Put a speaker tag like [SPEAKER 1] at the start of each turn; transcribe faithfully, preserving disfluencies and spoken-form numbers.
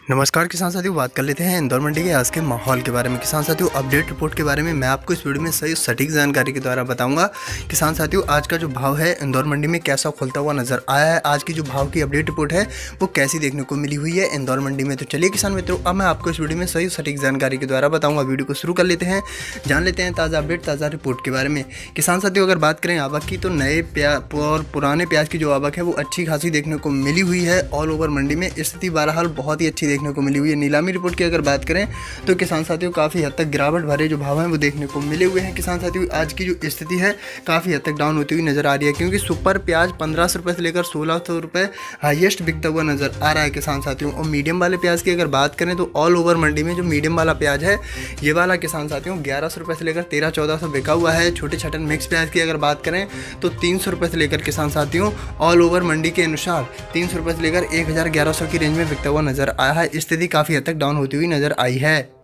[SPEAKER 1] नमस्कार किसान साथियों, बात कर लेते हैं इंदौर मंडी के आज के माहौल के बारे में। किसान साथियों, अपडेट रिपोर्ट के बारे में मैं आपको इस वीडियो में सही सटीक जानकारी के द्वारा बताऊंगा। किसान साथियों, आज का जो भाव है इंदौर मंडी में कैसा खुलता हुआ नजर आया है, आज की जो भाव की अपडेट रिपोर्ट है वो कैसी देखने को मिली हुई है इंदौर मंडी में। तो चलिए किसान मित्रों, अब मैं आपको इस वीडियो में सही सटीक जानकारी के द्वारा बताऊँगा। वीडियो को शुरू कर लेते हैं, जान लेते हैं ताज़ा अपडेट, ताज़ा रिपोर्ट के बारे में। किसान साथियों, अगर बात करें आवक की, तो नए प्याज और पुराने प्याज की जो आवक है वो अच्छी खासी देखने को मिली हुई है। ऑल ओवर मंडी में स्थिति बहरहाल बहुत ही अच्छी देखने को मिली हुई है। नीलामी रिपोर्ट की अगर बात करें तो किसान साथियों काफ़ी हद तक गिरावट भरे जो भाव हैं वो देखने को मिले हुए हैं। किसान साथियों, आज की जो स्थिति है काफ़ी हद तक डाउन होती हुई नजर आ रही है, क्योंकि सुपर प्याज पंद्रह सौ रुपये से लेकर सोलह सौ रुपये हाईएस्ट बिकता हुआ नजर आ रहा है किसान साथियों। और मीडियम वाले प्याज की अगर बात करें तो ऑल ओवर मंडी में जो मीडियम वाला प्याज है ये वाला किसान साथियों ग्यारह सौ रुपये से लेकर तेरह चौदह सौ बिका हुआ है। छोटे छटन मिक्स प्याज की अगर बात करें तो तीन सौ रुपये से लेकर किसान साथियों ऑल ओवर मंडी के अनुसार तीन सौ रुपये से लेकर एक हज़ार ग्यारह सौ की रेंज में बिकता हुआ नजर आया है। स्थिति काफ़ी हद तक डाउन होती हुई नजर आई है।